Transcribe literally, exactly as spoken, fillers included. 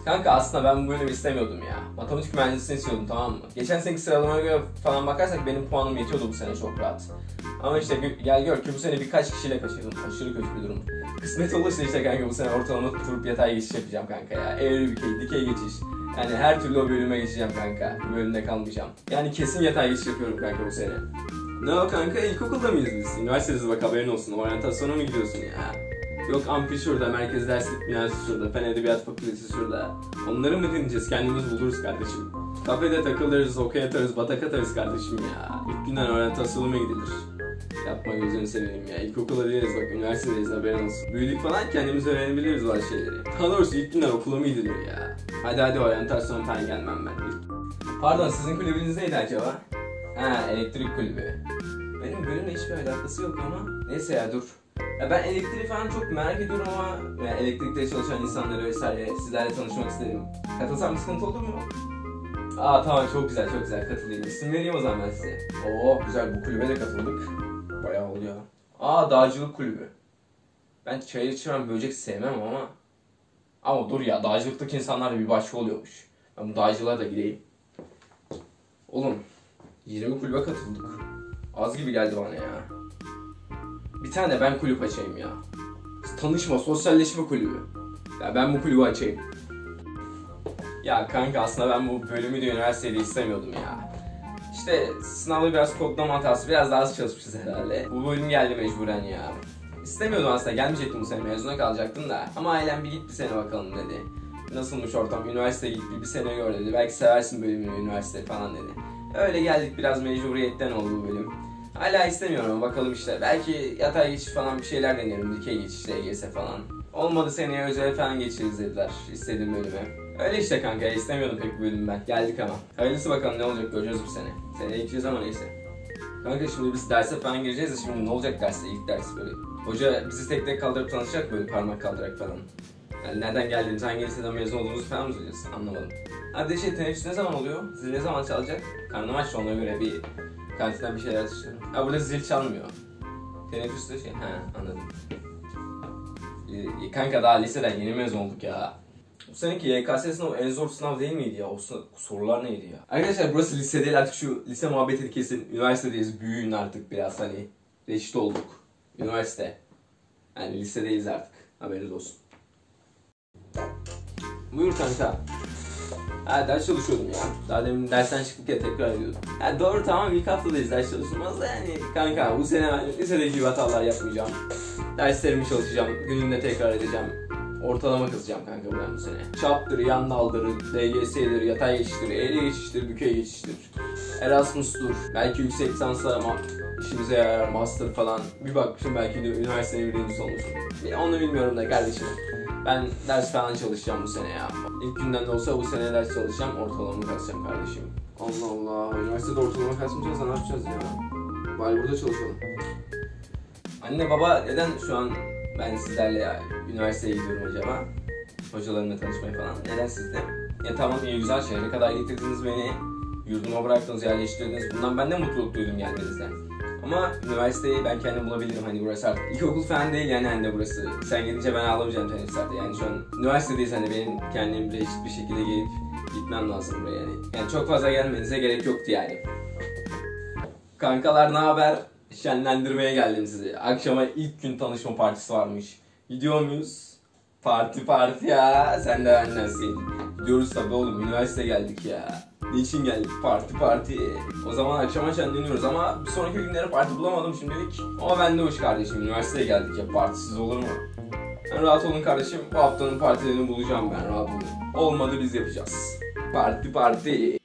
Kanka aslında ben bu bölümü istemiyordum ya. Matematik mühendisliğini istiyordum, tamam mı? Geçen seneki sıralamaya göre falan bakarsak benim puanım yetiyordu bu sene çok rahat. Ama işte gel gör ki bu sene birkaç kişiyle kaçırdım. Aşırı kötü bir durum. Kısmet olursa işte kanka bu sene ortalama tutup yatay geçiş yapacağım kanka ya. Eğri dikey, dikey geçiş. Yani her türlü o bölüme geçeceğim kanka. Bu bölümde kalmayacağım. Yani kesin yatay geçiş yapıyorum kanka bu sene. Ne o kanka, ilkokulda mıyız biz? Üniversitede bak, haberin olsun. Oryantasyona mı gidiyorsun ya? Yok amfi şurada, merkez derslik binası şurada, fen edebiyat fakültesi şurada. Onları mı dinleyeceğiz? Kendimiz buluruz kardeşim. Kafede takılırız, okey atarız, batak atarız kardeşim ya. İlk günden oryantasyona mı gidilir? Yapma gözünü seveyim ya. İlkokula değiliz bak, üniversitedeyiz, haberin olsun. Büyüdük falan, kendimiz öğrenebiliriz bazı şeyleri. Daha doğrusu ilk günden okula mı gidilir ya? Hadi hadi oryantasyon falan gelmem ben. Pardon, sizin kulübünüz neydi acaba? Ha, elektrik kulübü. Benim bölümle hiçbir alakası yok ama. Neyse ya, dur. Ya ben elektriği falan çok merak ediyorum ama yani elektrikte çalışan insanları vesaire sizlerle tanışmak istedim. Katılsam bir sıkıntı olur mu? Aa tamam, çok güzel çok güzel, katılayım. İsim vereyim o zaman ben size. Oo güzel, bu kulübe de katıldık. Bayağı oluyor. Aa, dağcılık kulübü. Ben çayır çıran böcek sevmem ama. Ama dur ya, dağcılıktaki insanlar da bir başka oluyormuş. Ben bu dağcılığa da gideyim. Oğlum yirmi kulübe katıldık. Az gibi geldi bana ya. Bir tane ben kulüp açayım ya. Tanışma, sosyalleşme kulübü. Ya ben bu kulübü açayım. Ya kanka aslında ben bu bölümü de üniversitede istemiyordum ya. İşte sınavda biraz kodlama hatası, biraz daha az çalışmışız herhalde. Bu bölüm geldi mecburen ya. İstemiyordum aslında, gelmeyecektim bu sene, mezuna kalacaktım da. Ama ailem bir git bir sene bakalım dedi. Nasılmış ortam, üniversiteye git bir, bir sene gör dedi. Belki seversin bölümünü, üniversite falan dedi. Öyle geldik, biraz mecburiyetten oldu bu bölüm. Hala istemiyorum ama bakalım işte. Belki yatay geçiş falan bir şeyler denerim. Dikey geçiş, L G S falan. Olmadı seneye özel falan geçiriz dediler istediğim bölüme. Öyle işte kanka, istemiyordum pek bu bölümü ben. Geldik ama. Hayırlısı bakalım, ne olacak göreceğiz bu sene. Seneye gideceğiz ama neyse. Kanka şimdi biz derse falan gireceğiz de şimdi ne olacak derste, ilk ders böyle. Hoca bizi tek tek kaldırıp tanışacak, böyle parmak kaldırarak falan. Yani nereden geldiğimizi, hangi liseden mezun olduğumuzu falan mı söyleyeceğiz, anlamadım. Hadi şey, teneffüs ne zaman oluyor? Zil ne zaman çalacak? Karnım aç, ona göre bir kantinden bir şeyler atıştırıyorum. Ha, burada zil çalmıyor. Teneffüste şey, ha anladım. Ee, kanka daha liseden yeni mezun olduk ya. Bu seneki Y K S sınavı en zor sınav değil miydi ya? O sorular neydi ya? Arkadaşlar burası lise değil artık, şu lise muhabbeti kesin. Üniversitedeyiz, büyüyün artık biraz, hani reşit olduk. Üniversite. Yani lisedeyiz artık, haberiniz olsun. Buyur kanka. Ha, ders çalışıyordum ya. Daha demin dersten çıktık ya, tekrar ediyordum. Ya doğru, tamam, ilk haftadayız, ders çalışılmaz da yani kanka bu sene ben lisedeki gibi hatalar yapmayacağım. Derslerimi çalışacağım, günümde tekrar edeceğim. Ortalama kızacağım kanka buradan bu sene. Çaptır, yan daldır, L G S'dir, yatay geçiştir, eğri geçiştir, bükey geçiştir. Erasmus'tur, belki yüksek lisansla ama işimize yarar, master falan. Bir bakmışım belki de üniversiteye birincisi olmuşum. Onu bilmiyorum da kardeşim. Ben ders falan çalışacağım bu sene ya. İlk günden de olsa bu sene ders çalışacağım, ortalamamı kasacağım kardeşim. Allah Allah, üniversitede ortalama kasmayacağız, ne yapacağız ya? Bari burada çalışalım. Anne baba, neden şu an ben sizlerle ya, üniversiteye gidiyorum acaba? Hocalarımla tanışmaya falan. Neden sizde? Ya tamam, iyi güzel, şehre kadar getirdiniz beni. Yurduma bıraktınız, yerleştirdiniz. Bundan ben de mutluluk duydum gelmenizden. Ama üniversiteyi ben kendim bulabilirim, hani burası artık ilkokul falan değil yani anne burası. Sen gelince ben ağlamayacağım teneffüslerde, yani şu an üniversitedeyiz, hani benim kendim reşit bir şekilde gelip gitmem lazım buraya yani. Yani çok fazla gelmenize gerek yoktu yani. Kankalar ne haber? Şenlendirmeye geldim sizi. Akşama ilk gün tanışma partisi varmış. Gidiyor muyuz? Parti parti ya. Sen de bendensin. Gidiyoruz tabii oğlum, üniversiteye geldik ya. Niçin geldik? Parti parti. O zaman akşama şenleniyoruz ama bir sonraki günlere parti bulamadım şimdilik. Ama ben de hoş kardeşim, üniversiteye geldik ya, partisiz olur mu? Ben rahat olun kardeşim, bu haftanın partilerini bulacağım ben, rahat olun. Olmadı biz yapacağız. Parti parti.